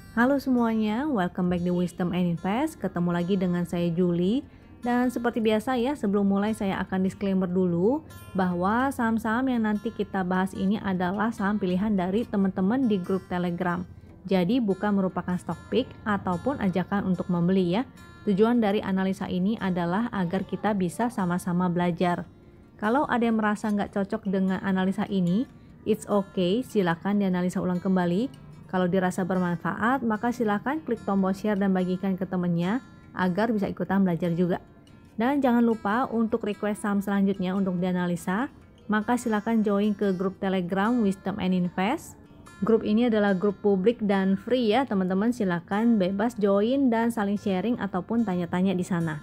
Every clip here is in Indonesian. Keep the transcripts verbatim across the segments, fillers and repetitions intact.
Halo semuanya, welcome back di Wisdom and Invest. Ketemu lagi dengan saya Julie. Dan seperti biasa ya, sebelum mulai saya akan disclaimer dulu bahwa saham-saham yang nanti kita bahas ini adalah saham pilihan dari teman-teman di grup Telegram. Jadi bukan merupakan stock pick ataupun ajakan untuk membeli ya. Tujuan dari analisa ini adalah agar kita bisa sama-sama belajar. Kalau ada yang merasa nggak cocok dengan analisa ini, it's okay, silakan dianalisa ulang kembali. Kalau dirasa bermanfaat, maka silakan klik tombol share dan bagikan ke temannya agar bisa ikutan belajar juga. Dan jangan lupa untuk request saham selanjutnya untuk dianalisa, maka silakan join ke grup Telegram Wisdom and Invest. Grup ini adalah grup publik dan free ya, teman-teman silakan bebas join dan saling sharing ataupun tanya-tanya di sana.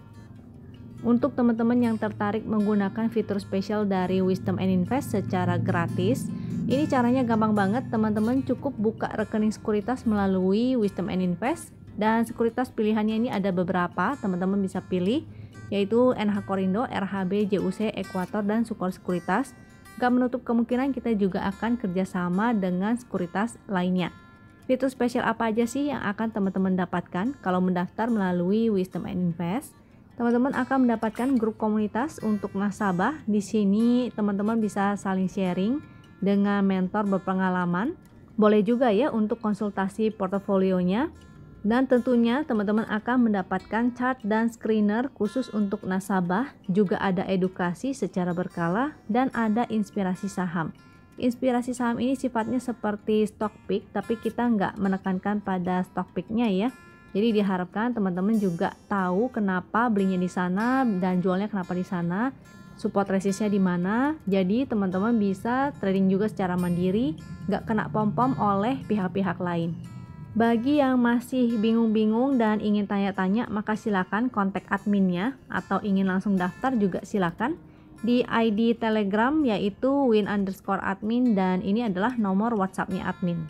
Untuk teman-teman yang tertarik menggunakan fitur spesial dari Wisdom and Invest secara gratis, ini caranya gampang banget, teman-teman cukup buka rekening sekuritas melalui Wisdom and Invest, dan sekuritas pilihannya ini ada beberapa, teman-teman bisa pilih, yaitu N H Korindo, R H B, J U C, Ekuator, dan Sukor Sekuritas. Gak menutup kemungkinan kita juga akan kerjasama dengan sekuritas lainnya. Fitur spesial apa aja sih yang akan teman-teman dapatkan kalau mendaftar melalui Wisdom and Invest? Teman-teman akan mendapatkan grup komunitas untuk nasabah. Di sini teman-teman bisa saling sharing dengan mentor berpengalaman. Boleh juga ya untuk konsultasi portofolionya. Dan tentunya teman-teman akan mendapatkan chart dan screener khusus untuk nasabah. Juga ada edukasi secara berkala dan ada inspirasi saham. Inspirasi saham ini sifatnya seperti stock pick, tapi kita nggak menekankan pada stock picknya ya. Jadi diharapkan teman-teman juga tahu kenapa belinya di sana dan jualnya kenapa di sana, support resistnya di mana. Jadi teman-teman bisa trading juga secara mandiri, nggak kena pom-pom oleh pihak-pihak lain. Bagi yang masih bingung-bingung dan ingin tanya-tanya, maka silakan kontak adminnya, atau ingin langsung daftar juga silakan di I D Telegram yaitu win underscore admin, dan ini adalah nomor WhatsAppnya admin.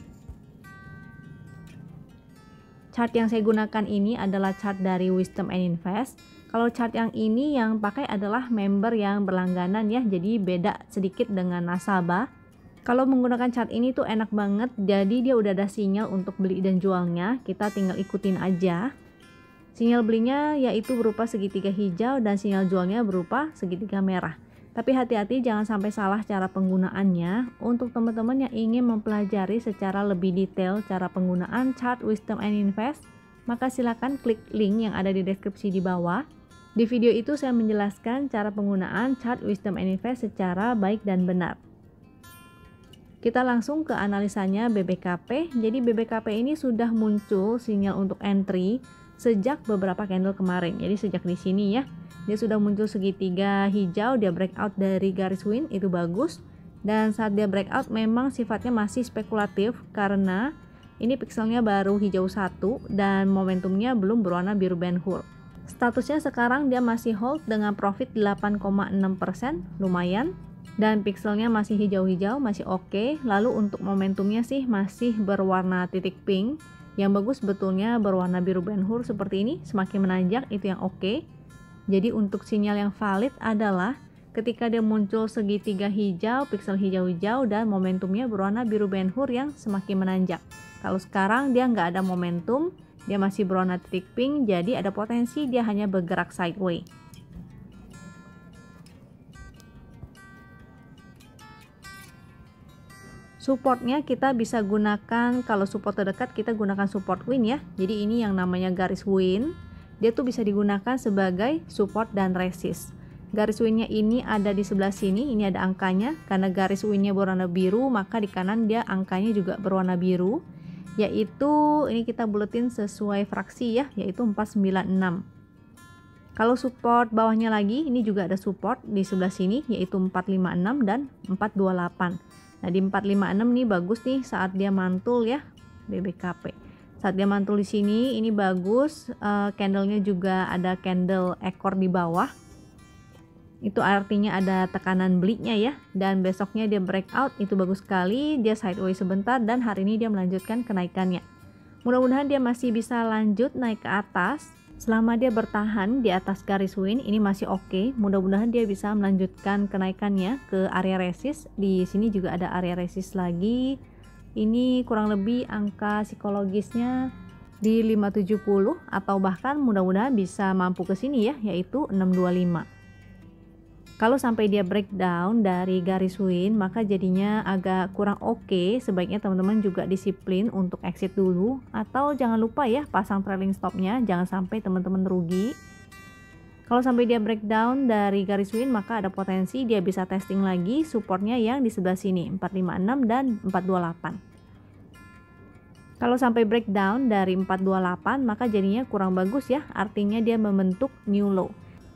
Chart yang saya gunakan ini adalah chart dari Wisdom and Invest. Kalau chart yang ini yang pakai adalah member yang berlangganan ya, jadi beda sedikit dengan nasabah. Kalau menggunakan chart ini tuh enak banget, jadi dia udah ada sinyal untuk beli dan jualnya, kita tinggal ikutin aja. Sinyal belinya yaitu berupa segitiga hijau dan sinyal jualnya berupa segitiga merah. Tapi hati-hati jangan sampai salah cara penggunaannya. Untuk teman-teman yang ingin mempelajari secara lebih detail cara penggunaan chart Wisdom and Invest, maka silakan klik link yang ada di deskripsi di bawah. Di video itu saya menjelaskan cara penggunaan chart Wisdom and Invest secara baik dan benar. Kita langsung ke analisanya B B K P. Jadi B B K P ini sudah muncul sinyal untuk entry sejak beberapa candle kemarin. Jadi sejak di sini ya. Dia sudah muncul segitiga hijau, dia breakout dari garis win, itu bagus. Dan saat dia breakout memang sifatnya masih spekulatif karena ini pixelnya baru hijau satu dan momentumnya belum berwarna biru Ben Hur. Statusnya sekarang dia masih hold dengan profit delapan koma enam persen, lumayan. Dan pixelnya masih hijau-hijau, masih oke. Lalu untuk momentumnya sih masih berwarna titik pink. Yang bagus betulnya berwarna biru Ben Hur seperti ini, semakin menanjak itu yang oke. Jadi untuk sinyal yang valid adalah ketika dia muncul segitiga hijau, pixel hijau-hijau dan momentumnya berwarna biru Ben Hur yang semakin menanjak. Kalau sekarang dia nggak ada momentum, dia masih berwarna titik pink, jadi ada potensi dia hanya bergerak sideways. Supportnya kita bisa gunakan, kalau support terdekat kita gunakan support win ya. Jadi ini yang namanya garis win. Dia tuh bisa digunakan sebagai support dan resist. Garis winnya ini ada di sebelah sini, ini ada angkanya. Karena garis winnya berwarna biru, maka di kanan dia angkanya juga berwarna biru. Yaitu, ini kita buletin sesuai fraksi ya, yaitu empat sembilan enam. Kalau support bawahnya lagi, ini juga ada support di sebelah sini, yaitu empat lima enam dan empat dua delapan. Nah di empat lima enam nih bagus nih saat dia mantul ya, B B K P. Saat dia mantul di sini ini bagus, uh, candlenya juga ada candle ekor di bawah. Itu artinya ada tekanan belinya ya. Dan besoknya dia breakout, itu bagus sekali. Dia sideways sebentar dan hari ini dia melanjutkan kenaikannya. Mudah-mudahan dia masih bisa lanjut naik ke atas. Selama dia bertahan di atas garis win, ini masih oke. Mudah-mudahan dia bisa melanjutkan kenaikannya ke area resist. Di sini juga ada area resist lagi. ini kurang lebih angka psikologisnya di lima tujuh nol atau bahkan mudah-mudahan bisa mampu ke sini ya, yaitu enam dua lima. Kalau sampai dia breakdown dari garis win maka jadinya agak kurang oke. Sebaiknya teman-teman juga disiplin untuk exit dulu, atau jangan lupa ya pasang trailing stopnya, jangan sampai teman-teman rugi. Kalau sampai dia breakdown dari garis win maka ada potensi dia bisa testing lagi supportnya yang di sebelah sini empat lima enam dan empat dua delapan. Kalau sampai breakdown dari empat dua delapan maka jadinya kurang bagus ya, artinya dia membentuk new low.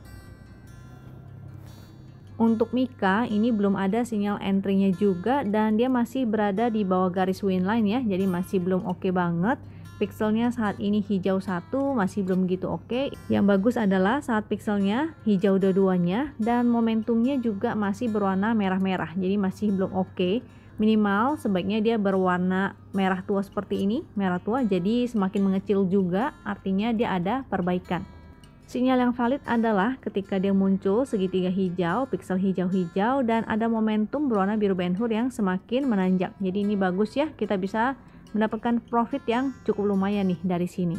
Untuk Mika ini belum ada sinyal entry-nya juga dan dia masih berada di bawah garis win line ya, jadi masih belum oke okay banget. Pixelnya saat ini hijau satu, masih belum gitu oke. Okay. Yang bagus adalah saat pixelnya hijau dua-duanya dan momentumnya juga masih berwarna merah-merah, jadi masih belum oke. Okay. Minimal sebaiknya dia berwarna merah tua seperti ini, merah tua, jadi semakin mengecil juga, artinya dia ada perbaikan. Sinyal yang valid adalah ketika dia muncul segitiga hijau, pixel hijau-hijau, dan ada momentum berwarna biru Ben Hur yang semakin menanjak. Jadi ini bagus ya, kita bisa mendapatkan profit yang cukup lumayan nih dari sini.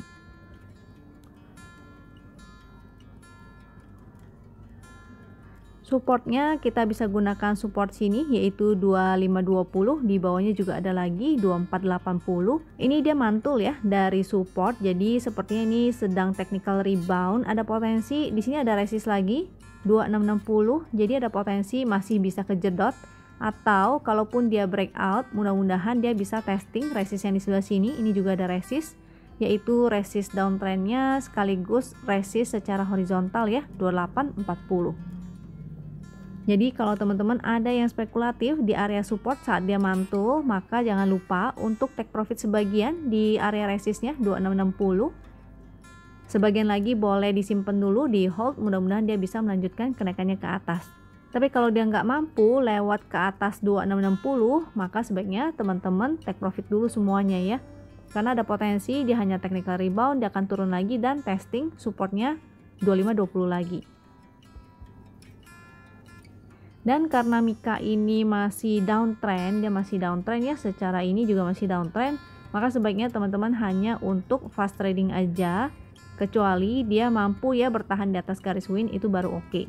Supportnya kita bisa gunakan support sini yaitu dua lima dua nol, di bawahnya juga ada lagi dua empat delapan nol. Ini dia mantul ya dari support, jadi sepertinya ini sedang technical rebound. Ada potensi di sini ada resist lagi dua enam enam nol, jadi ada potensi masih bisa kejedot, atau kalaupun dia breakout mudah-mudahan dia bisa testing resist yang di sebelah sini. Ini juga ada resist, yaitu resist downtrendnya sekaligus resist secara horizontal ya dua delapan empat nol. Jadi kalau teman-teman ada yang spekulatif di area support saat dia mantul, maka jangan lupa untuk take profit sebagian di area resistnya dua enam enam nol. Sebagian lagi boleh disimpan dulu di hold, mudah-mudahan dia bisa melanjutkan kenaikannya ke atas. Tapi kalau dia nggak mampu lewat ke atas dua enam enam nol, maka sebaiknya teman-teman take profit dulu semuanya ya. Karena ada potensi dia hanya technical rebound, dia akan turun lagi dan testing supportnya dua lima dua nol lagi. Dan karena Mika ini masih downtrend, dia masih downtrend ya, secara ini juga masih downtrend, maka sebaiknya teman-teman hanya untuk fast trading aja, kecuali dia mampu ya bertahan di atas garis win, itu baru oke. Okay.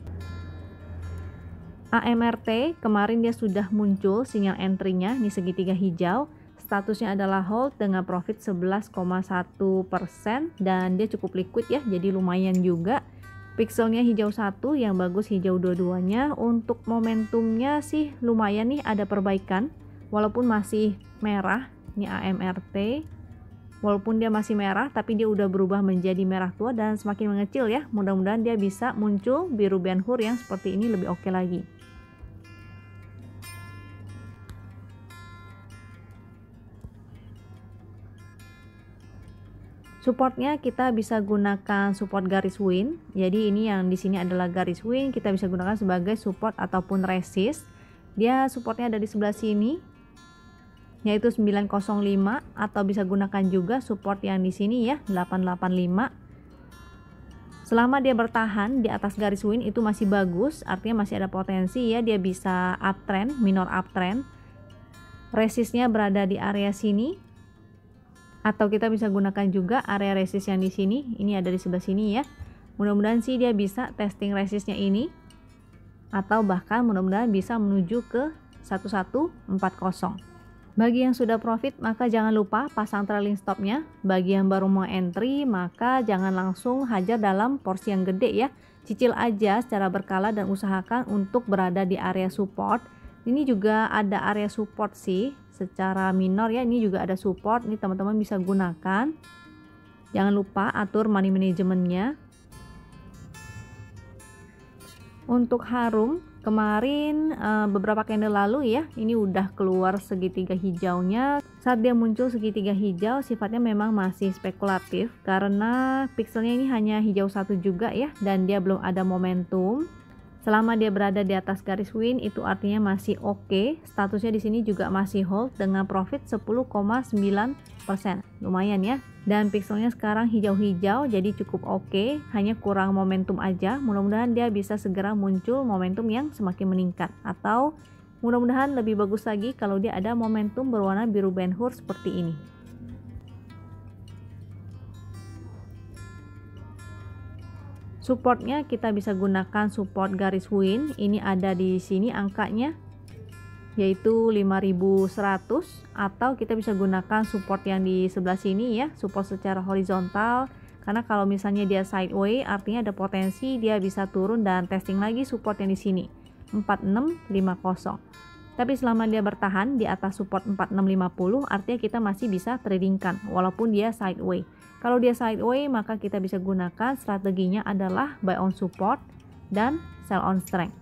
A M R T kemarin dia sudah muncul sinyal entry-nya, ini segitiga hijau, statusnya adalah hold dengan profit sebelas koma satu persen dan dia cukup liquid ya, jadi lumayan juga. Pixelnya hijau satu, yang bagus hijau dua-duanya. Untuk momentumnya sih lumayan nih, ada perbaikan walaupun masih merah. Ini A M R T, walaupun dia masih merah tapi dia udah berubah menjadi merah tua dan semakin mengecil ya. Mudah-mudahan dia bisa muncul biru Ben Hur yang seperti ini lebih oke lagi. Supportnya kita bisa gunakan support garis win. Jadi ini yang di sini adalah garis win, kita bisa gunakan sebagai support ataupun resist. Dia supportnya ada di sebelah sini, yaitu sembilan nol lima, atau bisa gunakan juga support yang di sini ya delapan delapan lima. Selama dia bertahan di atas garis win itu masih bagus, artinya masih ada potensi ya dia bisa uptrend, minor uptrend. Resistnya berada di area sini. Atau kita bisa gunakan juga area resist yang di sini, ini ada di sebelah sini ya. Mudah-mudahan sih dia bisa testing resistnya ini, atau bahkan mudah-mudahan bisa menuju ke satu satu empat nol. Bagi yang sudah profit maka jangan lupa pasang trailing stopnya. Bagi yang baru mau entry maka jangan langsung hajar dalam porsi yang gede ya. Cicil aja secara berkala dan usahakan untuk berada di area support. Ini juga ada area support sih secara minor ya, ini juga ada support, ini teman-teman bisa gunakan. Jangan lupa atur money manajemennya. Untuk Harum kemarin e, beberapa candle lalu ya, ini udah keluar segitiga hijaunya. Saat dia muncul segitiga hijau sifatnya memang masih spekulatif karena pixelnya ini hanya hijau satu juga ya, dan dia belum ada momentum. Selama dia berada di atas garis win itu artinya masih oke. Okay. Statusnya di sini juga masih hold dengan profit sepuluh koma sembilan persen. Lumayan ya. Dan pixelnya sekarang hijau-hijau jadi cukup oke, okay. Hanya kurang momentum aja. Mudah-mudahan dia bisa segera muncul momentum yang semakin meningkat, atau Mudah-mudahan lebih bagus lagi kalau dia ada momentum berwarna biru Ben Hur seperti ini. Supportnya kita bisa gunakan support garis win, ini ada di sini angkanya yaitu lima ribu seratus, atau kita bisa gunakan support yang di sebelah sini ya, support secara horizontal, karena kalau misalnya dia sideways artinya ada potensi dia bisa turun dan testing lagi support yang di sini empat enam lima nol. Tapi selama dia bertahan di atas support empat enam lima nol artinya kita masih bisa tradingkan walaupun dia sideways. Kalau dia sideways maka kita bisa gunakan strateginya adalah buy on support dan sell on strength.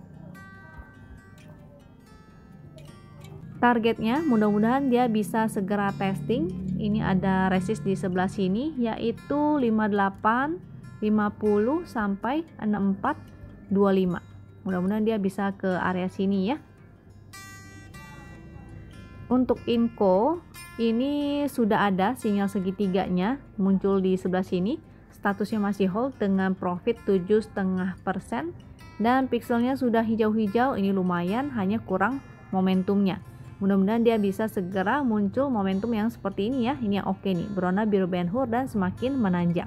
Targetnya mudah-mudahan dia bisa segera testing. Ini ada resist di sebelah sini yaitu lima puluh delapan, lima puluh sampai enam puluh empat dua puluh lima. Mudah-mudahan dia bisa ke area sini ya. Untuk Inco ini sudah ada sinyal segitiganya muncul di sebelah sini, statusnya masih hold dengan profit tujuh koma lima persen dan pixelnya sudah hijau-hijau, ini lumayan, hanya kurang momentumnya. Mudah-mudahan dia bisa segera muncul momentum yang seperti ini ya, ini yang oke nih, berwarna biru Ben Hur dan semakin menanjak.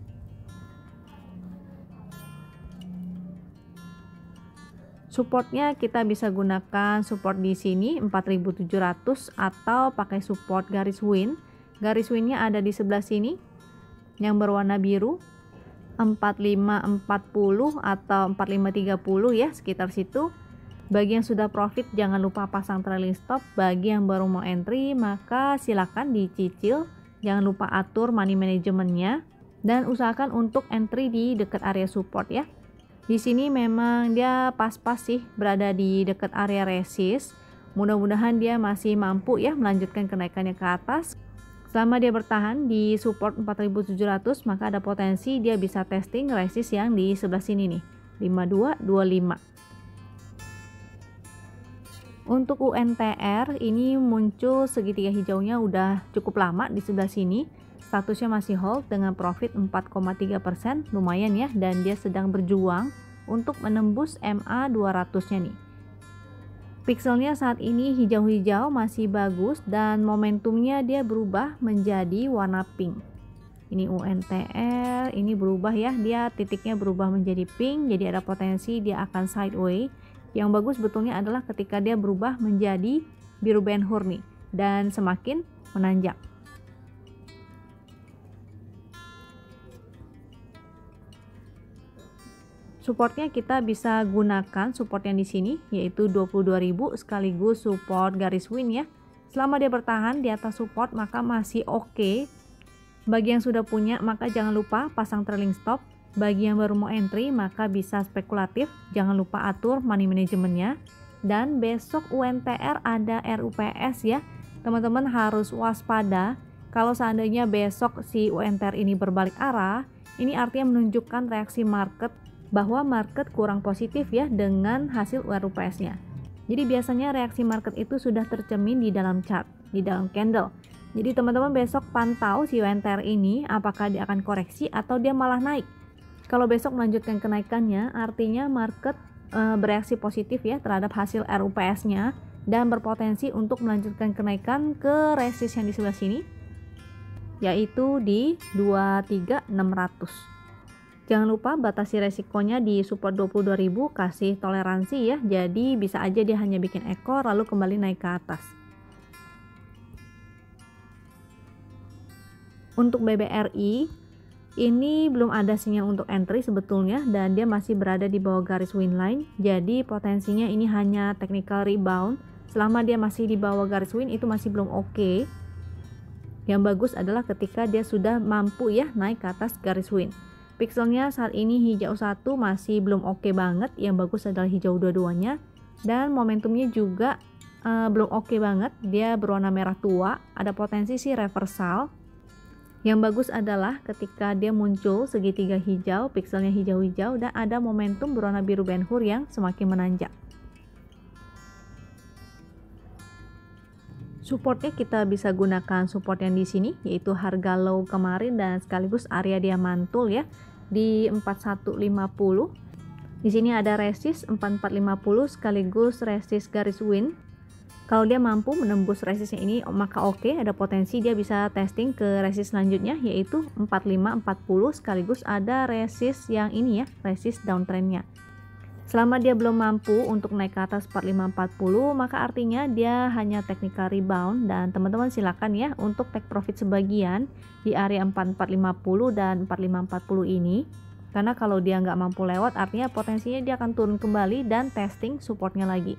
Supportnya kita bisa gunakan support di sini empat ribu tujuh ratus atau pakai support garis win. Garis winnya ada di sebelah sini yang berwarna biru empat lima empat nol atau empat lima tiga nol ya, sekitar situ. Bagi yang sudah profit jangan lupa pasang trailing stop. Bagi yang baru mau entry maka silakan dicicil. Jangan lupa atur money manajemennya dan usahakan untuk entry di dekat area support ya. Di sini memang dia pas-pas sih berada di dekat area resist. Mudah-mudahan dia masih mampu ya melanjutkan kenaikannya ke atas. Selama dia bertahan di support empat ribu tujuh ratus maka ada potensi dia bisa testing resist yang di sebelah sini nih, lima dua dua lima. Untuk U N T R ini muncul segitiga hijaunya udah cukup lama di sebelah sini. Statusnya masih hold dengan profit empat koma tiga persen, lumayan ya, dan dia sedang berjuang untuk menembus M A dua ratus-nya nih. Pixelnya saat ini hijau-hijau masih bagus dan momentumnya dia berubah menjadi warna pink. Ini U N T R, ini berubah ya, dia titiknya berubah menjadi pink, jadi ada potensi dia akan sideways. Yang bagus betulnya adalah ketika dia berubah menjadi biru Ben Hur nih dan semakin menanjak. Supportnya kita bisa gunakan support yang di sini yaitu dua puluh dua ribu sekaligus support garis win ya. Selama dia bertahan di atas support maka masih oke. Okay. Bagi yang sudah punya maka jangan lupa pasang trailing stop. Bagi yang baru mau entry maka bisa spekulatif. Jangan lupa atur money manajemennya. Dan besok U N T R ada R U P S ya. Teman-teman harus waspada. Kalau seandainya besok si U N T R ini berbalik arah, ini artinya menunjukkan reaksi market bahwa market kurang positif ya dengan hasil R U P S-nya. Jadi biasanya reaksi market itu sudah tercermin di dalam chart, di dalam candle. Jadi teman-teman besok pantau si U N T R ini apakah dia akan koreksi atau dia malah naik. Kalau besok melanjutkan kenaikannya artinya market e, bereaksi positif ya terhadap hasil R U P S-nya dan berpotensi untuk melanjutkan kenaikan ke resist yang di sebelah sini yaitu di dua puluh tiga enam ratus. Jangan lupa batasi resikonya di support dua puluh dua ribu, kasih toleransi ya. Jadi bisa aja dia hanya bikin ekor lalu kembali naik ke atas. Untuk B B R I ini belum ada sinyal untuk entry sebetulnya dan dia masih berada di bawah garis win line. Jadi potensinya ini hanya technical rebound. Selama dia masih di bawah garis win itu masih belum oke. Okay. Yang bagus adalah ketika dia sudah mampu ya naik ke atas garis win. Pixelnya saat ini hijau satu masih belum oke okay banget, yang bagus adalah hijau dua-duanya dan momentumnya juga uh, belum oke okay banget, dia berwarna merah tua, ada potensi sih reversal. Yang bagus adalah ketika dia muncul segitiga hijau, pixelnya hijau-hijau dan ada momentum berwarna biru Ben Hur yang semakin menanjak. Supportnya kita bisa gunakan support yang di sini yaitu harga low kemarin dan sekaligus area dia mantul ya di empat satu lima nol. Di sini ada resist empat empat lima nol sekaligus resist garis win. Kalau dia mampu menembus resistnya ini maka oke, ada potensi dia bisa testing ke resist selanjutnya yaitu empat lima empat nol sekaligus ada resist yang ini ya, resist downtrendnya. Selama dia belum mampu untuk naik ke atas empat lima empat nol maka artinya dia hanya technical rebound, dan teman-teman silakan ya untuk take profit sebagian di area empat empat lima nol dan empat lima empat nol ini, karena kalau dia nggak mampu lewat artinya potensinya dia akan turun kembali dan testing supportnya lagi.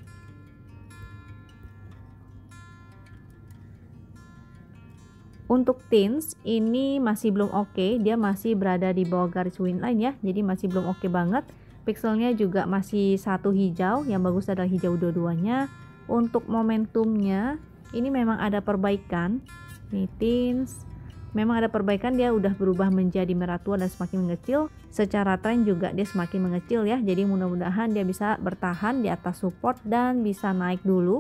Untuk Teens ini masih belum oke, dia masih berada di bawah garis win line ya, jadi masih belum oke banget. Pixelnya juga masih satu hijau, yang bagus adalah hijau dua-duanya. Untuk momentumnya ini memang ada perbaikan. Nih Teens, memang ada perbaikan, dia udah berubah menjadi merah tua dan semakin mengecil. Secara tren juga dia semakin mengecil ya, jadi mudah-mudahan dia bisa bertahan di atas support dan bisa naik dulu.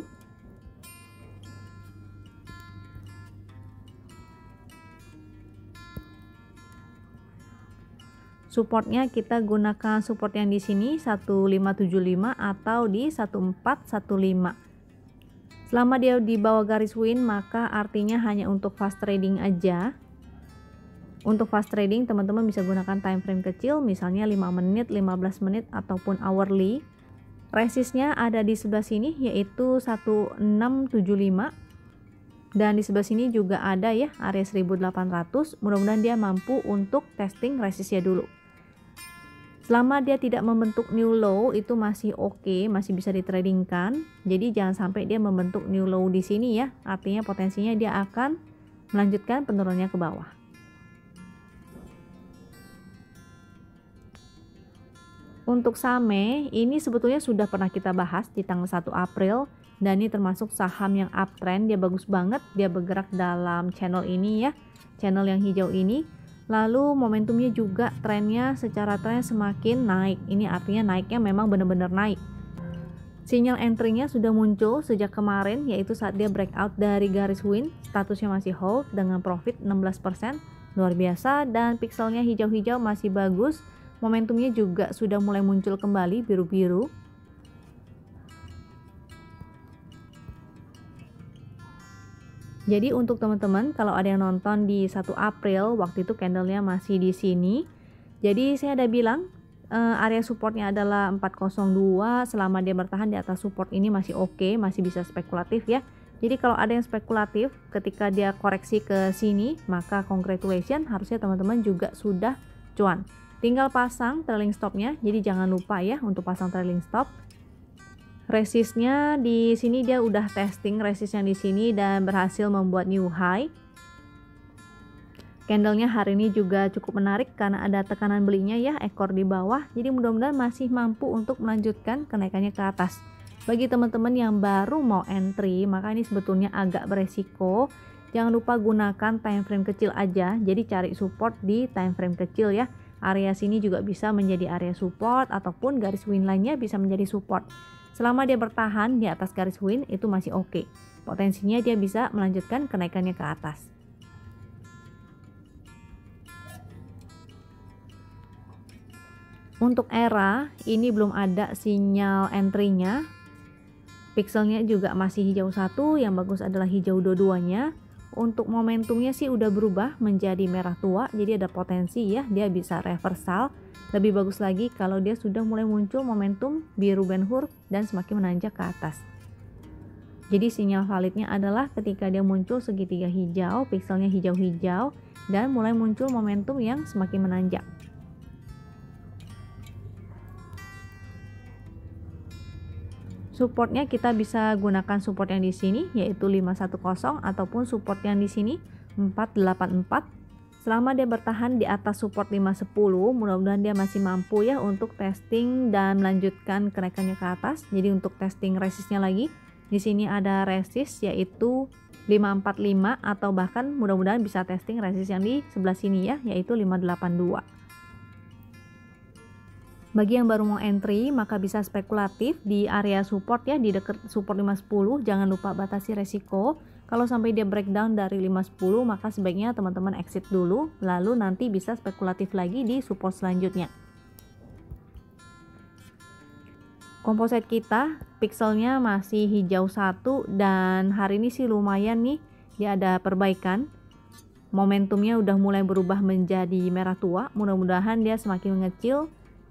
Supportnya kita gunakan support yang di sini satu lima tujuh lima atau di satu empat satu lima. Selama dia di bawah garis win maka artinya hanya untuk fast trading aja. Untuk fast trading teman-teman bisa gunakan time frame kecil, misalnya lima menit, lima belas menit ataupun hourly. Resistnya ada di sebelah sini yaitu satu enam tujuh lima. Dan di sebelah sini juga ada ya area seribu delapan ratus. Mudah-mudahan dia mampu untuk testing resistnya dulu. Selama dia tidak membentuk new low itu masih oke, masih bisa ditradingkan. Jadi jangan sampai dia membentuk new low di sini ya. Artinya potensinya dia akan melanjutkan penurunannya ke bawah. Untuk Same ini sebetulnya sudah pernah kita bahas di tanggal satu April, dan ini termasuk saham yang uptrend, dia bagus banget, dia bergerak dalam channel ini ya, channel yang hijau ini. Lalu momentumnya juga trennya secara tren semakin naik, ini artinya naiknya memang benar-benar naik. Sinyal entry-nya sudah muncul sejak kemarin, yaitu saat dia breakout dari garis win, statusnya masih hold dengan profit enam belas persen, luar biasa, dan pixelnya hijau-hijau masih bagus. Momentumnya juga sudah mulai muncul kembali biru-biru. Jadi untuk teman-teman kalau ada yang nonton di satu April, waktu itu candlenya masih di sini. Jadi saya ada bilang uh, area supportnya adalah empat nol dua, selama dia bertahan di atas support ini masih oke, masih bisa spekulatif ya. Jadi kalau ada yang spekulatif ketika dia koreksi ke sini, maka congratulations, harusnya teman-teman juga sudah cuan. Tinggal pasang trailing stopnya, jadi jangan lupa ya untuk pasang trailing stop. Resistnya di sini dia udah testing resistnya di sini dan berhasil membuat new high. Candlenya hari ini juga cukup menarik karena ada tekanan belinya ya, ekor di bawah. Jadi mudah-mudahan masih mampu untuk melanjutkan kenaikannya ke atas. Bagi teman-teman yang baru mau entry, maka ini sebetulnya agak beresiko. Jangan lupa gunakan time frame kecil aja. Jadi cari support di time frame kecil ya. Area sini juga bisa menjadi area support ataupun garis win lainnya bisa menjadi support. Selama dia bertahan di atas garis win itu masih oke. Potensinya dia bisa melanjutkan kenaikannya ke atas. Untuk era ini belum ada sinyal entry-nya. Pixelnya juga masih hijau satu, yang bagus adalah hijau dua-duanya. Untuk momentumnya sih udah berubah menjadi merah tua, jadi ada potensi ya dia bisa reversal. Lebih bagus lagi kalau dia sudah mulai muncul momentum biru Ben-Hur dan semakin menanjak ke atas. Jadi sinyal validnya adalah ketika dia muncul segitiga hijau, pixelnya hijau-hijau, dan mulai muncul momentum yang semakin menanjak. Supportnya kita bisa gunakan support yang di sini yaitu lima satu nol ataupun support yang di sini empat delapan empat. Selama dia bertahan di atas support lima sepuluh, mudah-mudahan dia masih mampu ya untuk testing dan melanjutkan kenaikannya ke atas. Jadi untuk testing resistnya lagi, di sini ada resist yaitu lima empat lima atau bahkan mudah-mudahan bisa testing resist yang di sebelah sini ya, yaitu lima delapan dua. Bagi yang baru mau entry, maka bisa spekulatif di area support ya, di dekat support lima sepuluh. Jangan lupa batasi resiko. Kalau sampai dia breakdown dari lima sepuluh, maka sebaiknya teman-teman exit dulu, lalu nanti bisa spekulatif lagi di support selanjutnya. Composite kita pixelnya masih hijau satu, dan hari ini sih lumayan nih, dia ada perbaikan. Momentumnya udah mulai berubah menjadi merah tua, mudah-mudahan dia semakin mengecil.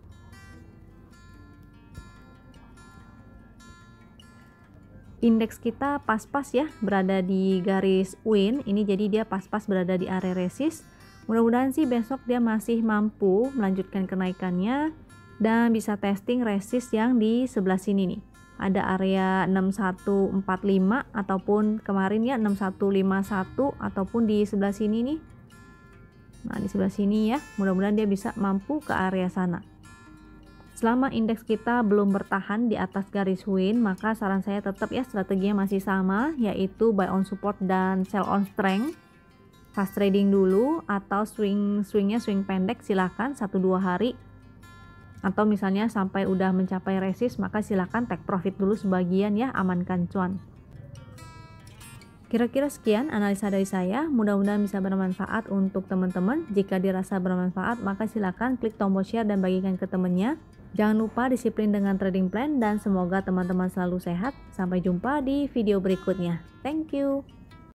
Indeks kita pas-pas ya, berada di garis win ini, jadi dia pas-pas berada di area resist. Mudah-mudahan sih besok dia masih mampu melanjutkan kenaikannya dan bisa testing resist yang di sebelah sini nih. Ada area enam satu empat lima ataupun kemarin ya enam satu lima satu, ataupun di sebelah sini nih. Nah, di sebelah sini ya, mudah-mudahan dia bisa mampu ke area sana. Selama indeks kita belum bertahan di atas garis win, maka saran saya tetap ya strateginya masih sama, yaitu buy on support dan sell on strength. Fast trading dulu, atau swing swingnya swing pendek silahkan satu dua hari, atau misalnya sampai udah mencapai resist maka silahkan take profit dulu sebagian ya, amankan cuan. Kira-kira sekian analisa dari saya, mudah-mudahan bisa bermanfaat untuk teman-teman. Jika dirasa bermanfaat maka silahkan klik tombol share dan bagikan ke temennya. Jangan lupa disiplin dengan trading plan, dan semoga teman-teman selalu sehat. Sampai jumpa di video berikutnya. Thank you.